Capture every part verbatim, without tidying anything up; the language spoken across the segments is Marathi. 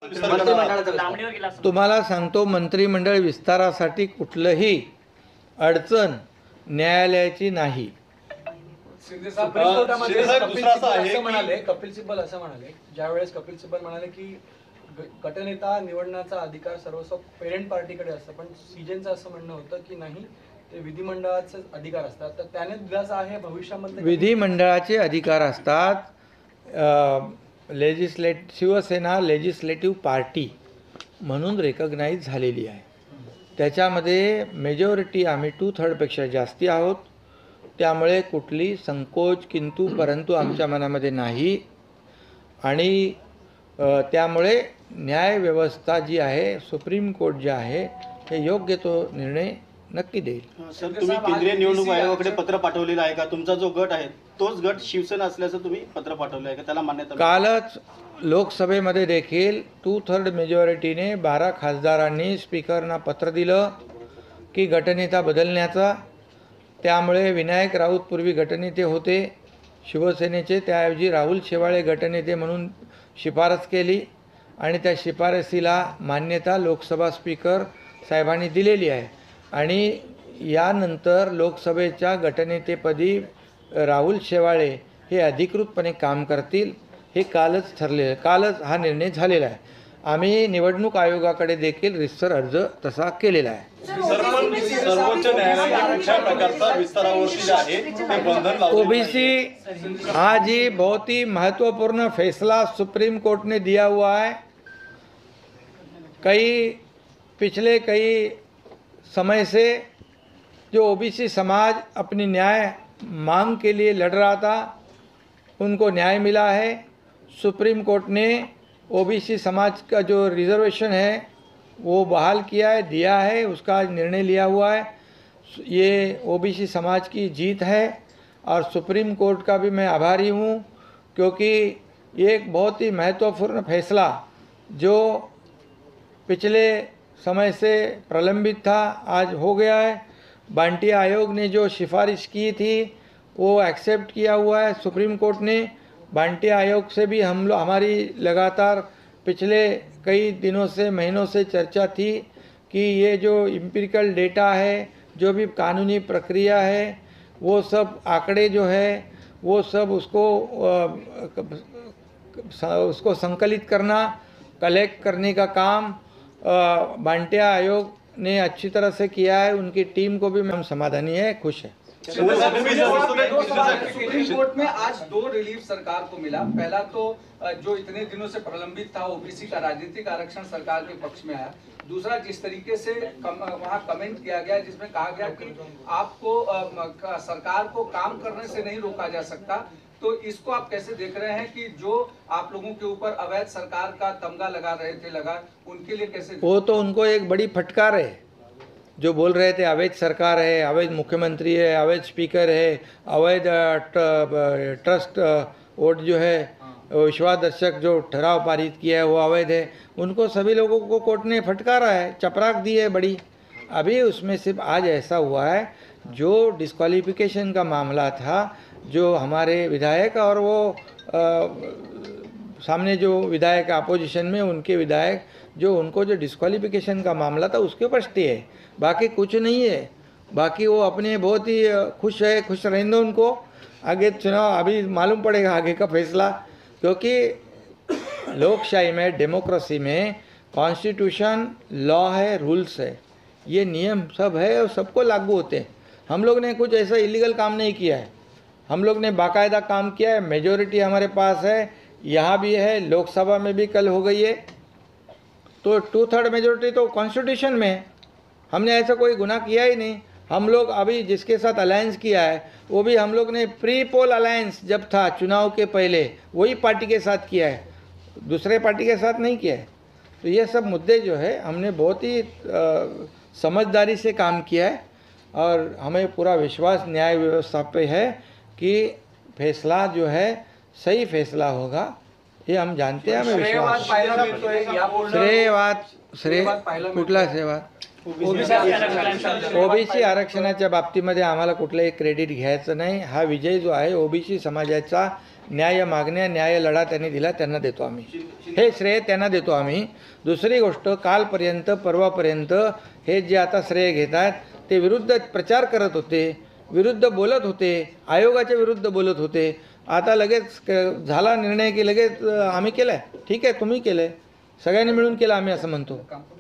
तुम्हाला सांगतो, मंत्रिमंडळ विस्तारासाठी कुठलंही अडचण न्यायालयाची नाही. शिंदे साहेब कोर्टामध्ये कपिल सिब्बल असं म्हणाले कपिल सिब्बल असं म्हणाले ज्यावेळेस कपिल सिब्बल म्हणाले की गटनेता निवडण्याचा अधिकार सर्वस्व पेरेंट पार्टीकडे असतं, पण सीजेंचं असं म्हणणं होतं की नाही, ते विधिमंडळाचे अधिकार असतात. तर त्याने दिलासा आहे भविष्यामध्ये विधिमंडळाचे अधिकार असतात. लेजिस्लेट शिवसेना लेजिस्लेटिव्ह पार्टी म्हणून रेकग्नाइज झालेली आहे. त्याच्यामध्ये मेजॉरिटी आम्ही टू थर्डपेक्षा जास्ती आहोत. त्यामुळे कुठली संकोच किंतु परंतु आमच्या मनामध्ये नाही. आणि त्यामुळे न्यायव्यवस्था जी आहे, सुप्रीम कोर्ट जे आहे, हे योग्य तो निर्णय नक्की देईल. सर, तुम्ही केंद्रीय निवडणूक आयोगाकडे पत्र पाठवलेलं आहे का? तुमचा जो गट आहे तोच गट शिवसेना असल्याचं तुम्ही पत्र पाठवलं आहे का? त्याला मान्यता? कालच लोकसभेमध्ये देखील टू थर्ड मेजॉरिटीने बारा खासदारांनी स्पीकरना पत्र दिलं की गटनेता बदलण्याचा. त्यामुळे विनायक राऊत पूर्वी गटनेते होते शिवसेनेचे, त्याऐवजी राहुल शेवाळे गटनेते म्हणून शिफारस केली आणि त्या शिफारसीला मान्यता लोकसभा स्पीकर साहेबांनी दिलेली आहे. आणि यानंतर लोकसभेच्या गटनेतेपदी राहुल शेवाळे हे अधिकृतपणे काम करतील, हे कालच ठरले कालच हा निर्णय झालेला आहे. आम्ही निवडणूक आयोगाकडे देखील रितसर अर्ज तसा केलेला आहे. सर्वोच्च न्यायालयाने कुठल्या प्रकारचा विस्तारावरती जे आहे ते बंधन लावले. ओबीसी आज ही बहुत ही महत्वपूर्ण फैसला सुप्रीम कोर्ट ने दिया हुआ है. कई पिछले कई समय से जो ओबीसी समाज अपनी न्याय मांग के लिए लड़ रहा था, उनको न्याय मिला है. सुप्रीम कोर्ट ने ओबीसी समाज का जो रिजर्वेशन है वो बहाल किया है, दिया है, उसका निर्णय लिया हुआ है. ये ओबीसी समाज की जीत है और सुप्रीम कोर्ट का भी मैं आभारी हूँ, क्योंकि ये एक बहुत ही महत्वपूर्ण फैसला जो पिछले समय से प्रलंबित था आज हो गया है. बांटिया आयोग ने जो सिफारिश की थी वो एक्सेप्ट किया हुआ है सुप्रीम कोर्ट ने. बांटिया आयोग से भी हम लोग हमारी लगातार पिछले कई दिनों से महीनों से चर्चा थी कि ये जो एम्पिरिकल डेटा है, जो भी कानूनी प्रक्रिया है, वो सब आंकड़े जो है वो सब उसको उसको संकलित करना, कलेक्ट करने का काम बांटिया आयोग ने अच्छी तरह से किया है. उनकी टीम को भी हम समाधानी है, खुश है. सुप्रीम कोर्ट में आज दो रिलीफ सरकार को मिला. पहला तो जो इतने दिनों से प्रलंबित था ओबीसी का राजनीतिक आरक्षण सरकार के पक्ष में आया. दूसरा, जिस तरीके से कम, वहाँ कमेंट किया गया जिसमें कहा गया कि आपको आ, सरकार को काम करने से नहीं रोका जा सकता, तो इसको आप कैसे देख रहे हैं कि जो आप लोगों के ऊपर अवैध सरकार का तमगा लगा रहे थे लगा उनके लिए कैसे? वो तो उनको एक बड़ी फटकार है जो बोल रहे थे अवैध सरकार है, अवैध मुख्यमंत्री है, अवैध स्पीकर है, अवैध ट्रस्ट वोट जो है विश्वासदर्शक जो ठराव पारित किया है वो अवैध है. उनको सभी लोगों को कोर्ट ने फटकारा है, चपराक दी है बड़ी. अभी उसमें सिर्फ आज ऐसा हुआ है जो डिस्क्वालिफिकेशन का मामला था, जो हमारे विधायक और वो आ, सामने जो विधायक अपोजिशन में उनके विधायक जो उनको जो डिस्क्वालिफिकेशन का मामला था उसके ऊपर स्टे है, बाकी कुछ नहीं है. बाकी वो अपने बहुत ही खुश है, खुश रहने दो उनको. आगे चुनाव अभी मालूम पड़ेगा आगे का फैसला, क्योंकि लोकशाही में, डेमोक्रेसी में कॉन्स्टिट्यूशन, लॉ है, रूल्स है, ये नियम सब है और सबको लागू होते हैं. हम लोग ने कुछ ऐसा इलीगल काम नहीं किया है, हम लोग ने बाकायदा काम किया है. मेजॉरिटी हमारे पास है, यहाँ भी है, लोकसभा में भी कल हो गई है. तो टू थर्ड मेजॉरिटी तो कॉन्स्टिट्यूशन में है. हमने ऐसा कोई गुनाह किया ही नहीं. हम लोग अभी जिसके साथ अलायंस किया है वो भी हम लोग ने प्री पोल अलायंस जब था चुनाव के पहले वही पार्टी के साथ किया है, दूसरे पार्टी के साथ नहीं किया है. तो ये सब मुद्दे जो है हमने बहुत ही आ, समझदारी से काम किया है और हमें पूरा विश्वास न्याय व्यवस्था पे है कि फैसला जो है सही फैसला होगा, ये हम जानते हैं. हमें विश्वास. श्रेयवाद श्रेय कुठला श्रेयवाद? ओबीसी आरक्षणाच्या बाबतीमध्ये आम्हाला कुठलंही क्रेडिट घ्यायचं नाही. हा विजय जो आहे ओबीसी समाजाचा न्याय मागण्या न्याय लढा त्यांनी दिला, त्यांना देतो आम्ही, हे श्रेय त्यांना देतो आम्ही. दुसरी गोष्ट, कालपर्यंत परवापर्यंत हे जे आता श्रेय घेत आहेत ते विरुद्ध प्रचार करत होते, विरुद्ध बोलत होते, आयोगाच्या विरुद्ध बोलत होते. आता लगेच क- झाला निर्णय की लगेच अ, आम्ही केलं आहे. ठीक आहे, तुम्ही केलं आहे, सगळ्यांनी मिळून केलं, आम्ही असं म्हणतो.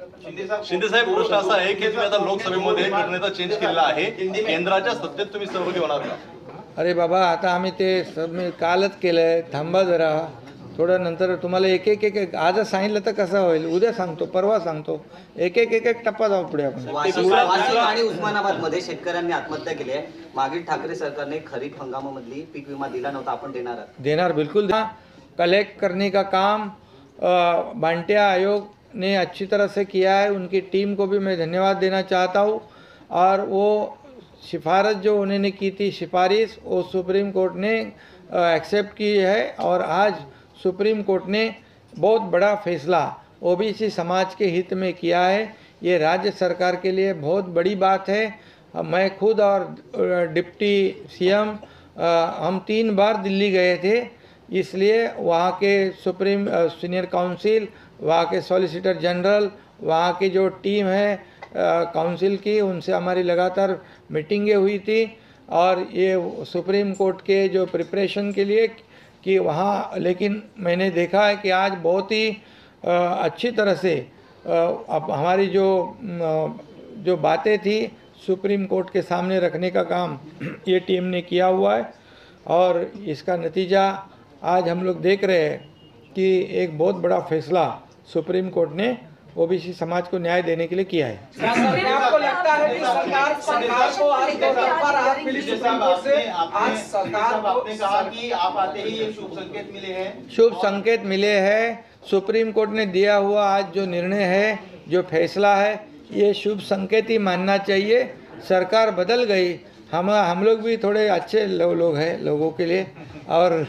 शिंदे साहेब, प्रश्न असा आहे की तुम्ही आता लोकसभेमध्ये निर्णय चेंज केलेला आहे, केंद्राच्या सत्तेत तुम्ही सहभागी होणार का? अरे बाबा, आता आम्ही ते सब मी कालच केलं आहे, थांबा जरा थोडं, नंतर तुम्हाला एक एक एक एक आजच सांगितलं तर कसं होईल, उद्या सांगतो, परवा सांगतो, एक एक एक एक टप्पा जाऊ पुढे आपण. वाशिम वाशिम आणि उस्मानाबादमध्ये शेतकऱ्यांनी आत्महत्या केली आहे. मागील ठाकरे सरकारने खरीप हंगामामधली पीक विमा दिला नव्हता, आपण देणार आहात? देनार बिल्कुल देना. कलेक्ट करने का काम अ, बांटिया आयोग ने अच्छी तरह से किया है, उनकी टीम को भी मैं धन्यवाद देना चाहता हूँ. और वो सिफारिश जो उन्होंने की थी, सिफारिश वो सुप्रीम कोर्ट ने एक्सेप्ट की है, और आज सुप्रीम कोर्ट ने बहुत बड़ा फैसला ओबीसी समाज के हित में किया है. ये राज्य सरकार के लिए बहुत बड़ी बात है. मैं खुद और डिप्टी सीएम हम तीन बार दिल्ली गए थे, इसलिए वहाँ के सुप्रीम सीनियर काउंसिल, वहाँ के सॉलिसिटर जनरल, वहाँ की जो टीम है काउंसिल की, उनसे हमारी लगातार मीटिंगें हुई थी. और ये सुप्रीम कोर्ट के जो प्रिपरेशन के लिए कि वहाँ, लेकिन मैंने देखा है कि आज बहुत ही अ, अच्छी तरह से अ, अब हमारी जो अ, जो बातें थी सुप्रीम कोर्ट के सामने रखने का काम ये टीम ने किया हुआ है. और इसका नतीजा आज हम लोग देख रहे हैं कि एक बहुत बड़ा फैसला सुप्रीम कोर्ट ने ओबीसी समाज को न्याय देने के लिए किया है. क्या सर, क्या आपको लगता है कि सरकार सरकार को आज दो तरफा राहत मिली सुप्रीम कोर्ट से? आज सरकार को आपने कहा कि आप आते ही ये शुभ संकेत मिले हैं. शुभ संकेत मिले हैं. सुप्रीम कोर्ट ने दिया हुआ आज जो निर्णय है, जो फैसला है, ये शुभ संकेत ही मानना चाहिए. सरकार बदल गई, हम हम लोग भी थोड़े अच्छे लो, लोग हैं लोगों के लिए. और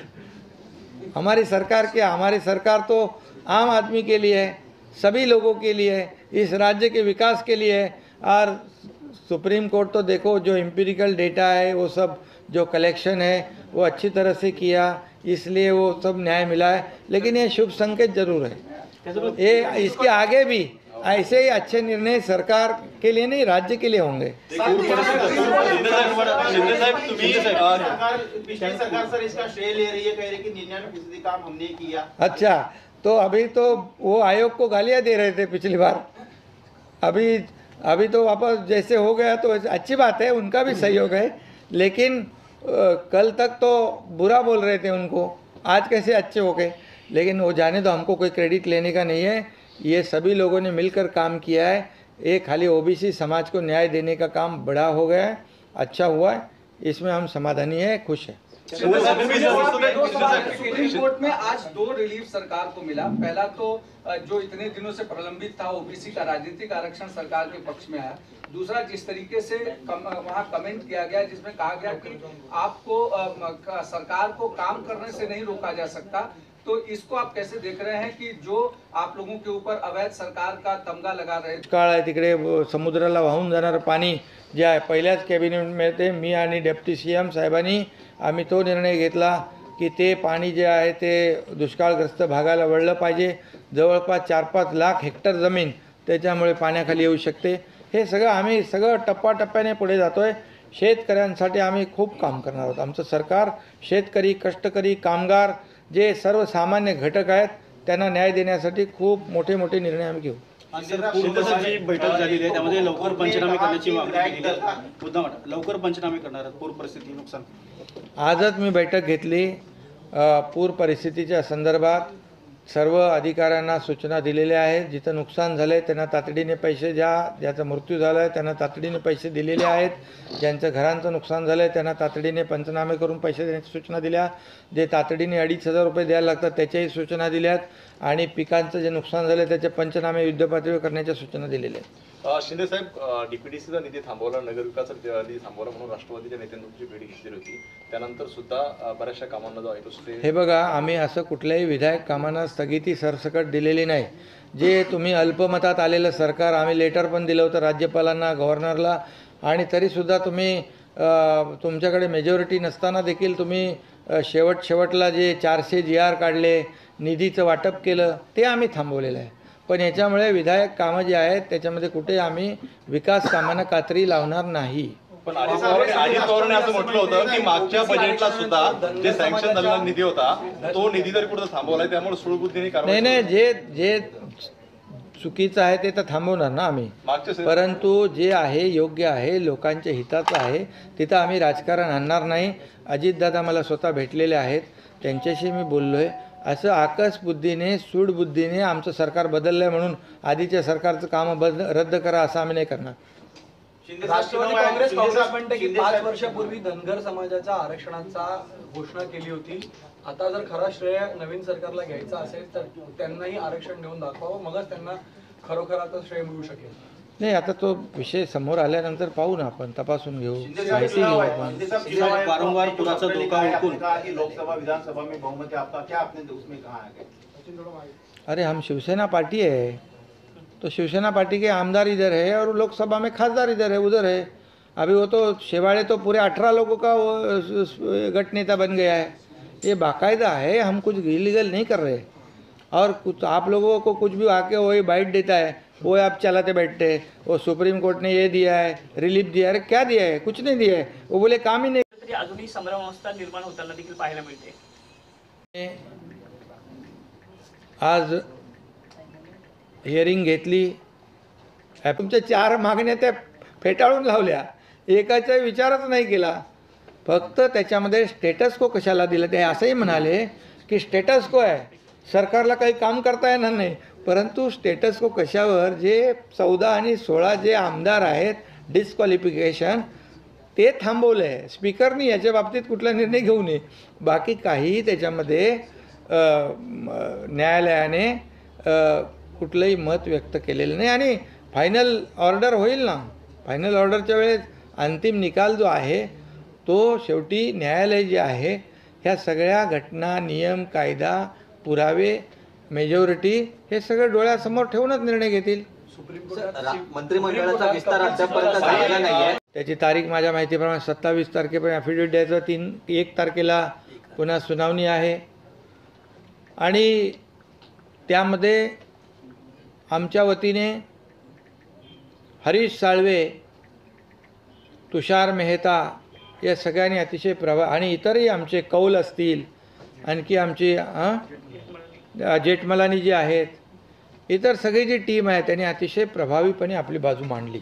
हमारी सरकार क्या, हमारी सरकार तो आम आदमी के लिए है, सभी लोगों के लिए है, इस राज्य के विकास के लिए है. और सुप्रीम कोर्ट तो देखो जो एम्पिरिकल डेटा है वो सब जो कलेक्शन है वो अच्छी तरह से किया, इसलिए वो सब न्याय मिला है. लेकिन ये शुभ संकेत जरूर है. ये इसके आगे भी ऐसे ही अच्छे निर्णय सरकार के लिए नहीं, राज्य के लिए होंगे. शिंदे साहेब, शिंदे साहेब तुम्ही अ, सरकार, पिछली सरकार सर इसका श्रेय ले रही है, कह रही है कि निन्यानवे फीसदी काम हमने किया. अच्छा, तो अभी तो वो आयोग को गालियां दे रहे थे पिछली बार, अभी अभी तो वापस जैसे हो गया तो अच्छी बात है, उनका भी सहयोग है. लेकिन अ, कल तक तो बुरा बोल रहे थे उनको, आज कैसे अच्छे हो गए. लेकिन वो जाने दो, हमको कोई क्रेडिट लेने का नहीं है. ये सभी लोगों ने मिलकर काम किया है. ये खाली ओबीसी समाज को न्याय देने का काम बड़ा हो गया है, अच्छा हुआ है, इसमें हम समाधानी है, खुश है. शिंदे साहेब, तुम्ही जे बोलतो ते- दो शिंदे सवाल साहेब, सुप्रीम कोर्ट में आज दो रिलीफ सरकार को मिला. पहला तो अ, जो इतने दिनों से प्रलंबित था ओबीसी का राजनीतिक आरक्षण सरकार के पक्ष में आया. दूसरा, जिस तरीके से कम, वहाँ कमेंट किया गया जिसमें कहा गया कि आपको अ, क- सरकार को काम करने से नहीं रोका जा सकता, तो इसको आप कैसे देख रहे हैं कि जो आप लोगों के ऊपर अवैध सरकार का तमगा लगा रहे? काळ आहे तिकडे व- समुद्राला वाहून जाणारं पाणी जे आहे, पहिल्याच कॅबिनेटमध्ये मी आणि डेप्टी सी एम साहेबांनी आम्ही तो निर्णय घेतला की ते पाणी जे आहे ते दुष्काळग्रस्त भागाला वळलं पाहिजे. जवळपास चार पाच लाख हेक्टर जमीन त्याच्यामुळे पाण्याखाली येऊ शकते. हे सगळं आम्ही सगळं टप्प्याटप्प्याने पुढे जातो आहे. शेतकऱ्यांसाठी आम्ही खूप काम करणार आहोत. आमचं सरकार शेतकरी, कष्टकरी, कामगार जे सर्वसामान्य घटक आहेत त्यांना न्याय देण्यासाठी खूप मोठे मोठे निर्णय आम्ही घेऊ. शिंदे साहेबची बैठक झालेली आहे, त्यामध्ये लवकर पंचनामे करण्याची मागणी केली आहे. मुद्दा वाटत लवकर पंचनामे करणार आहेत पूर परिस्थिती नुकसान. आजच मी बैठक घेतली. अ, पूर परिस्थितीच्या संदर्भात सर्व अधिकाऱ्यांना सूचना दिलेल्या आहेत. जिथं नुकसान झालं आहे त्यांना तातडीने पैसे, ज्या ज्याचा मृत्यू झाला आहे त्यांना तातडीने पैसे दिलेले आहेत. ज्यांचं घरांचं नुकसान झालं आहे त्यांना तातडीने पंचनामे करून पैसे देण्याची सूचना दिल्या. जे तातडीने अडीच हजार रुपये द्यायला लागतात त्याच्याही सूचना दिल्यात. आणि पिकांचं जे नुकसान झालं आहे त्याचे पंचनामे युद्धपातळीवर करण्याच्या सूचना दिलेल्या आहेत. अ, शिंदे साहेब, डीपीडीसीचा निधी थांबवला, नगरविकासाचा निधी थांबवला म्हणून राष्ट्रवादीच्या नेत्यांनी तुमची भेट घेतली होती. त्यानंतर सुद्धा अ, बऱ्याचशा कामांना जो आहे तो स्टे. हे बघा, आम्ही असं कुठल्याही विधायक कामांना स्थगिती सरसकट दिलेली नाही. जे तुम्ही अल्पमतात आलेलं सरकार, आम्ही लेटर पण दिलं होतं राज्यपालांना, गव्हर्नरला, आणि तरीसुद्धा तुम्ही अ, तुमच्याकडे मेजॉरिटी नसताना देखील तुम्ही अ, शेवट शेवटला जे चारशे जी आर काढले, निधीचं वाटप केलं, ते आम्ही थांबवलेलं आहे. पण याच्यामुळे विधायक कामं जी आहेत त्याच्यामध्ये कुठे आम्ही विकास कामांना कात्री लावणार नाही. पण अजित पवारांनी अजित पवारांनी असं म्हटलं होतं की मागच्या बजेटला सुद्धा जे सँक्शन झालेला निधी होता तो निधी तरी कुठं थांबवलाय, त्यामुळे सुळबुद्धीने नाही कारवाई नाही जे जे चुकीचं आहे ते तर थांबवणार ना आम्ही, मागच्या परंतु जे आहे योग्य आहे, लोकांच्या हिताचं आहे, तिथं आम्ही राजकारण आणणार नाही. अजितदादा मला स्वतः भेटलेले आहेत, त्यांच्याशी मी बोललो आहे. असं आकस बुद्धीने सूडबुद्धीने आमचं सरकार बदललं आहे म्हणून आधीच्या सरकारचं कामं बद रद्द करा असं आम्ही नाही करणार. राष्ट्रवादी काँग्रेस काँग्रेस म्हणते की पाच वर्षापूर्वी धनगर समाजाच्या आरक्षणाचा घोषणा केली होती. आता जर खरा श्रेय नवीन सरकारला घ्यायचा असेल तर त्यांनाही आरक्षण देऊन दाखवावं, मगच त्यांना खरोखर आता श्रेय मिळू शकेल. नाही, आता तो विषय समोर आल्यानंतर पाहू ना, आपण तपासून घेऊ, माहिती घेऊ आपण. वारंवार पुराचा धोका ओळखून लोकसभा विधानसभा में बहुमत है आपका, क्या आपने उसमें कहा है? अरे हम शिवसेना पार्टी है, तो शिवसेना पार्टी के आमदार इधर है और लोकसभा में खासदार इधर है, उधर है. अभी वो तो शेवाड़े तो पूरे अठारह लोगों का वो गठ नेता बन गया है. ये बाकायदा है, हम कुछ इलीगल नहीं कर रहे. और कुछ आप लोगों को कुछ भी आके वही बाइट देता है, वो आप चलाते बैठते हैं. वो सुप्रीम कोर्ट ने ये दिया है, रिलीफ दिया है, अरे क्या दिया है? कुछ नहीं दिया है. वो बोले काम ही नहीं. तरी अजूनही संभ्रमावस्था निर्माण होताना देखील पाहायला मिळते. आज हिअरिंग घेतली, तुमच्या चार मागण्या त्या फेटाळून लावल्या, एकाचा विचारच नाही केला. फक्त त्याच्यामध्ये स्टेटस को कशाला दिलं, ते असंही म्हणाले की स्टेटस को आहे, सरकारला काही काम करता येणार नाही. परंतु स्टेटस को कशावर, जे चौदा आणि सोळा जे आमदार आहेत डिस्क्वालिफिकेशन ते थांबवलं आहे स्पीकरनी. याच्या बाबतीत कुठला निर्णय घेऊ नये. बाकी काहीही त्याच्यामध्ये न्यायालयाने कुठलंही मत व्यक्त केलेलं नाही. आणि फायनल ऑर्डर होईल ना, फायनल ऑर्डरच्या वेळेस अंतिम निकाल जो आहे तो शेवटी न्यायालय जे आहे ह्या सगळ्या घटना, नियम, कायदा, पुरावे, मेजॉरिटी हे सगळं डोळ्यासमोर ठेवूनच निर्णय घेतील. मंत्रिमंडळाचा विस्तार अद्यापर्यंत झालेला नाहीये. त्याची तारीख माझ्या माहितीप्रमाणे सत्तावीस तारखेपर्यंत ॲफिडेविट द्यायचं, तीन एक तारखेला पुन्हा सुनावणी आहे. आणि त्यामध्ये आमच्या वतीने हरीश साळवे, तुषार मेहता या सगळ्यांनी अतिशय प्रभा आणि इतरही आमचे कौल असतील, आणखी आमची जेठमलानी जी आहेत, इतर सगळी जी टीम आहे त्यांनी अतिशय प्रभावीपणे आपली बाजू मांडली.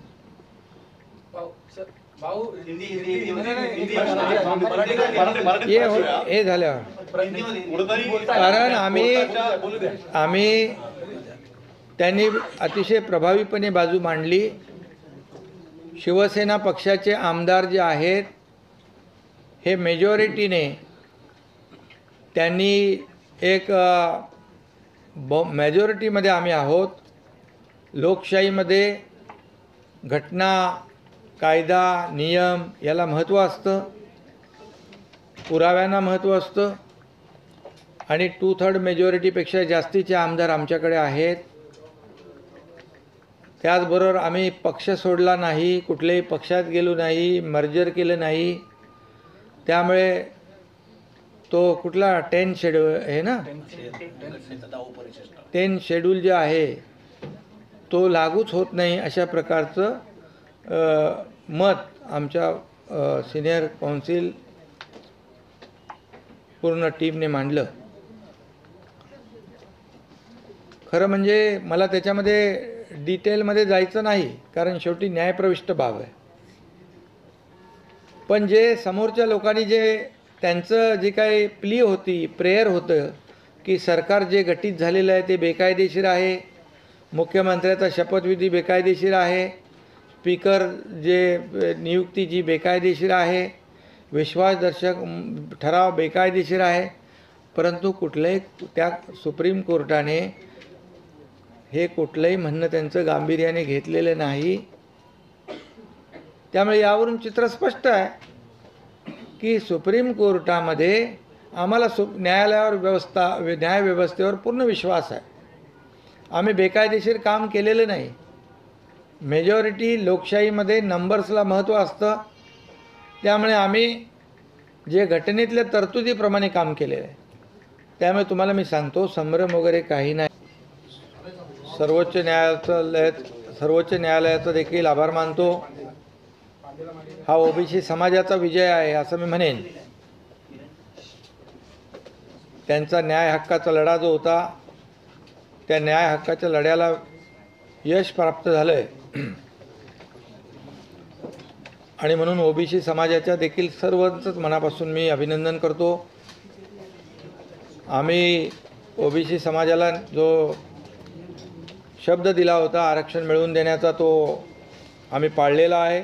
हे हो- हे झाल्यावर कारण आम्ही आम्ही त्यांनी अतिशय प्रभावीपणे बाजू मांडली. शिवसेना पक्षाचे आमदार जे आहेत हे मेजॉरिटीने त्यांनी एक ब मेजॉरिटीमध्ये आम्ही आहोत. लोकशाहीमध्ये घटना, कायदा, नियम याला महत्त्व असतं, पुराव्यांना महत्त्व असतं. आणि टू थर्ड मेजॉरिटीपेक्षा जास्तीचे आमदार आमच्याकडे आहेत. त्याचबरोबर आम्ही पक्ष सोडला नाही, कुठल्याही पक्षात गेलो नाही, मर्जर केलं नाही. त्यामुळे तो कुठला टेन शेड्यूल आहे ना, टेन शेड्यूल जे आहे तो लागूच होत नाही अशा प्रकारचं मत आमच्या सिनियर काउन्सिल पूर्ण टीमने मांडलं. खरं म्हणजे मला त्याच्यामध्ये डिटेलमध्ये जायचं नाही, कारण शेवटी न्यायप्रविष्ट बाब आहे. पण जे समोरच्या लोकांनी जे त्यांचं जे काही प्ली होती, प्रेयर होतं की सरकार जे गठीत झालेलं आहे ते बेकायदेशीर आहे, मुख्यमंत्र्याचा शपथविधी बेकायदेशीर आहे, स्पीकर जे नियुक्ती जी बेकायदेशीर आहे, विश्वासदर्शक ठराव बेकायदेशीर आहे. परंतु कुठल्याही त्या सुप्रीम कोर्टाने हे कुठलंही म्हणणं त्यांचं गांभीर्याने घेतलेलं नाही. त्यामुळे यावरून चित्र स्पष्ट आहे की सुप्रीम कोर्टामध्ये आम्हाला सु न्यायालयावर व्यवस्था न्यायव्यवस्थेवर पूर्ण विश्वास आहे. आम्ही बेकायदेशीर काम केलेलं नाही. मेजॉरिटी लोकशाहीमध्ये नंबर्सला महत्त्व असतं. त्यामुळे आम्ही जे घटनेतल्या तरतुदीप्रमाणे काम केलेलं आहे. त्यामुळे तुम्हाला मी सांगतो, संभ्रम वगैरे काही नाही. सर्वोच्च न्यायालयाचं सर्वोच्च न्यायालयाचा देखील आभार मानतो. हा ओबीसी समाजाचा विजय आहे असं मी म्हणेन. त्यांचा न्याय हक्काचा लढा जो होता, त्या न्याय हक्काच्या लढ्याला यश प्राप्त झालं आहे. आणि म्हणून ओबीसी समाजाच्या देखील सर्वांचंच मनापासून मी अभिनंदन करतो. आम्ही ओबीसी समाजाला जो शब्द दिला होता आरक्षण मिळवून देण्याचा, तो आम्ही पाळलेला आहे.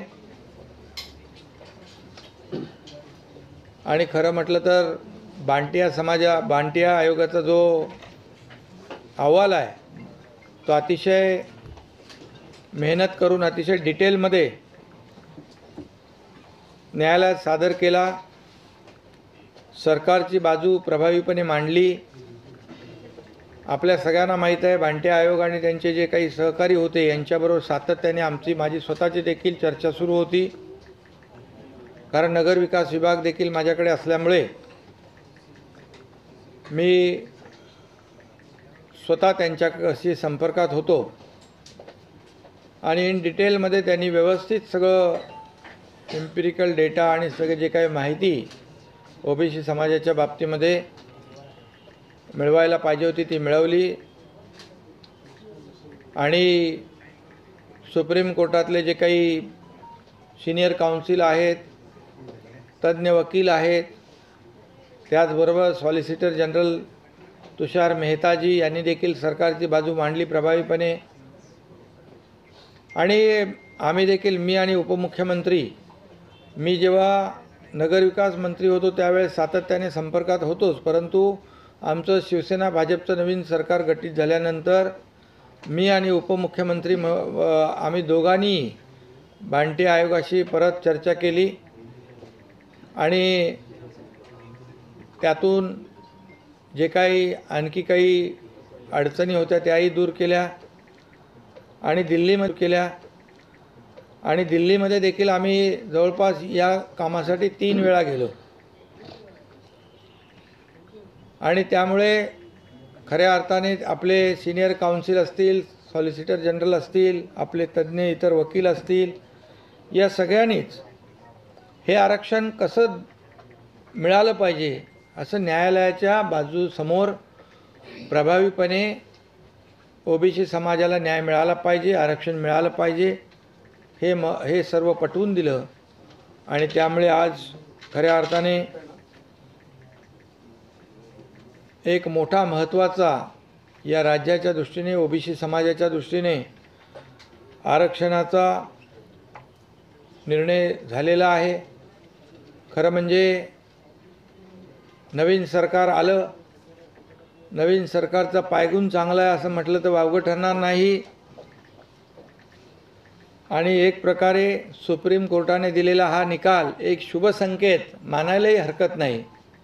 आणि खरं म्हटलं तर बांटिया समाजा बांटिया आयोगाचा जो अहवाल आहे तो अतिशय मेहनत करून अतिशय डिटेलमध्ये न्यायालयात सादर केला. सरकारची बाजू प्रभावीपणे मांडली. आपल्या सगळ्यांना माहीत आहे बांटिया आयोग आणि त्यांचे जे काही सहकारी होते यांच्याबरोबर सातत्याने आमची माझी स्वतःची देखील चर्चा सुरू होती. कारण नगर विकास विभाग देखील माझ्याकडे असल्यामुळे मी स्वतः त्यांच्याशी संपर्कात होतो. आणि इन डिटेलमध्ये त्यांनी व्यवस्थित सगळं एम्पिरिकल डेटा आणि सगळे जे काही माहिती ओबीसी समाजाच्या बाबतीमध्ये मिळवायला पाहिजे होती ती मिळवली. आणि सुप्रीम कोर्टातले जे काही सिनियर काउन्सिल आहेत, तज्ज्ञ वकील आहेत, त्याचबरोबर सॉलिसिटर जनरल तुषार मेहताजी यांनी देखील सरकारची बाजू मांडली प्रभावीपणे. आणि आम्ही देखील, मी आणि उपमुख्यमंत्री, मी जेव्हा नगरविकास मंत्री होतो त्यावेळेस सातत्याने संपर्कात होतोच. परंतु आमचं शिवसेना भाजपचं नवीन सरकार गठीत झाल्यानंतर मी आणि उपमुख्यमंत्री म आम्ही दोघांनी बांटिया आयोगाशी परत चर्चा केली. आणि त्यातून जे काही आणखी काही अडचणी होत्या त्याही दूर केल्या आणि दिल्लीमध्ये केल्या. आणि दिल्लीमध्ये देखील आम्ही जवळपास या कामासाठी तीन वेळा गेलो. आणि त्यामुळे खऱ्या अर्थाने आपले सिनियर काउन्सिल असतील, सॉलिसिटर जनरल असतील, आपले तज्ज्ञ इतर वकील असतील, या सगळ्यांनीच हे आरक्षण कसं मिळालं पाहिजे असं न्यायालयाच्या बाजूसमोर प्रभावीपणे ओबीसी समाजाला न्याय मिळाला पाहिजे, आरक्षण मिळालं पाहिजे हे म हे सर्व पटवून दिलं. आणि त्यामुळे आज खऱ्या अर्थाने एक मोठा महत्त्वाचा या राज्याच्या दृष्टीने, ओबीसी समाजाच्या दृष्टीने आरक्षणाचा निर्णय झालेला आहे. खरं म्हणजे नवीन सरकार आलं, नवीन सरकारचा पायगुण चांगला आहे असं म्हटलं तर वावगं ठरणार नाही. आणि एक प्रकारे सुप्रीम कोर्टाने दिलेला हा निकाल एक शुभ संकेत मानायलाही हरकत नाही.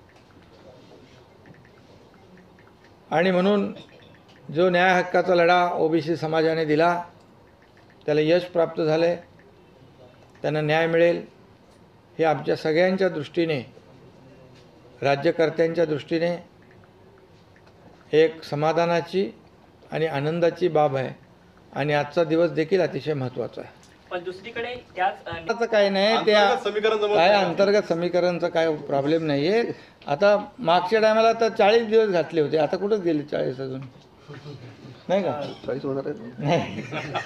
आणि म्हणून जो न्याय हक्काचा लढा ओबीसी समाजाने दिला त्याला यश प्राप्त झालं आहे. त्यांना न्याय मिळेल हे आमच्या सगळ्यांच्या दृष्टीने, राज्यकर्त्यांच्या दृष्टीने एक समाधानाची आणि आनंदाची बाब आहे. आणि आजचा दिवस देखील अतिशय महत्त्वाचा आहे. पण दुसरीकडे त्याच अ, असं काय नाही, त्या काय अंतर्गत समीकरणचा काय प्रॉब्लेम नाही आहे. आता मागच्या टायमाला तर चाळीस दिवस घातले होते, आता कुठंच गेले चाळीस अजून नाही का? चाळीस होणार नाही,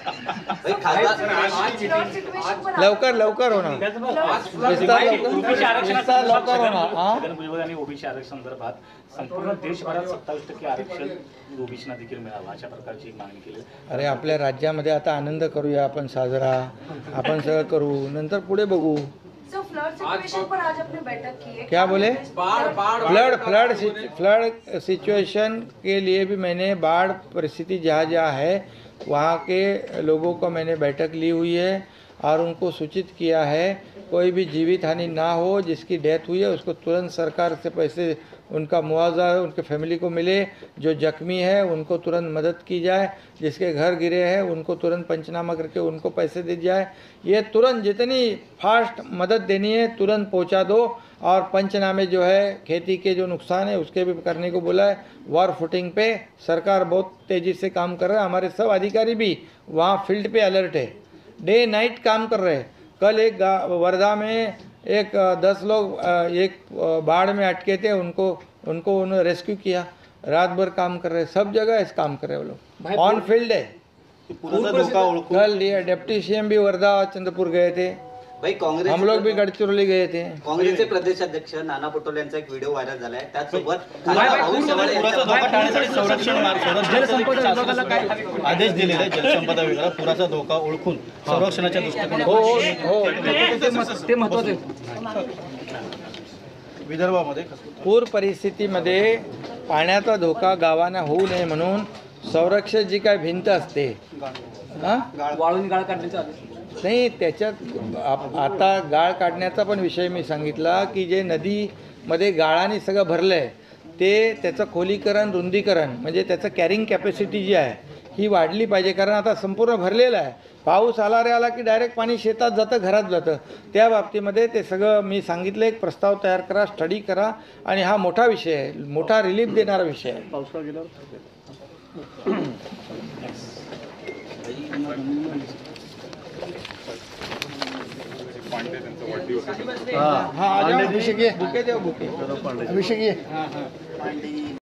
लवकर लवकर होणार, विस्तार लवकर ओबीसी आरक्षण विस्तार लवकर होणार. हां छगन भुजबळ यांनी ओबीसी आरक्षण संदर्भात संपूर्ण देशभरात सत्तावीस टक्के आरक्षण ओबीसीना देखील मिळावं अशा प्रकारची एक मागणी केली. अरे आपल्या राज्यामध्ये आता आनंद करूया आपण साजरा, आपण सगळं करू, नंतर पुढे बघू. सो फ्लड सिचुएशन पर आज आपने बैठक की है, क्या बोले? बाढ़ बाढ़ फ्लड फ्लड फ्लड सिचुएशन के लिए भी मैंने बाढ़ परिस्थिति जहाँ जहाँ है वहाँ के लोगों को मैंने बैठक ली हुई है और उनको सूचित किया है कोई भी जीवित हानि ना हो, जिसकी डेथ हुई है उसको तुरंत सरकार से पैसे उनका मुआवजा उनके फैमिली को मिले, जो जख्मी है उनको तुरंत मदद की जाए, जिसके घर गिरे हैं उनको तुरंत पंचनामा करके उनको पैसे दे जाए। ये तुरंत जितनी फास्ट मदद देनी है तुरंत पहुंचा दो, और पंचनामे जो है खेती के जो नुकसान है उसके भी करने को बोला है। वॉर फुटिंग पे सरकार बहुत तेज़ी से काम कर रहा है, हमारे सब अधिकारी भी वहाँ फील्ड पे अलर्ट है, डे नाइट काम कर रहे हैं। कल एक वर्धा में एक दस लोग एक बाढ़ में अटके थे, उनको उनको उन्होंने रेस्क्यू किया, रात भर काम कर रहे हैं, सब जगह इस काम कर रहे हैं वो लोग, ऑन फील्ड है। कल ये डिप्टी सीएम भी वर्धा चंद्रपुर गए थे, भाई काँग्रेस हम लोग भी गडचिरोली गए थे। काँग्रेसचे प्रदेश अध्यक्ष नाना पटोले यांचा एक व्हिडिओ व्हायरल झालाय, त्याचसोबत संरक्षण आदेश दिलेले आहेत जलसंपदा विभागाला पुराचा धोका ओळखून संरक्षणाच्या दृष्टिकोनातून हो ते महत्वाचं आहे. विदर्भामध्ये पूर परिस्थितीमध्ये पाण्याचा धोका गावांना होऊ नये म्हणून संरक्षण जी काय भिंत असते हां वाळून गाळ काढण्याचा आदेश नाही, त्याच्यात आप- आता गाळ काढण्याचा पण विषय मी सांगितला की जे नदीमध्ये गाळाने सगळं भरलं आहे ते त्याचं खोलीकरण रुंदीकरण म्हणजे त्याचं कॅरिंग कॅपॅसिटी जी आहे ही वाढली पाहिजे, कारण आता संपूर्ण भरलेलं आहे। पाऊस आला रे आला की डायरेक्ट पाणी शेतात जातं, घरात जातं, त्या बाबतीमध्ये ते सगळं मी सांगितलं, एक प्रस्ताव तयार करा, स्टडी करा, आणि हा मोठा विषय आहे, मोठा रिलीफ देणारा विषय आहे। पावसाळा गेल्यावर हाँ आ जाओ, बुके दो बुके। पांडे अभिषेक ये।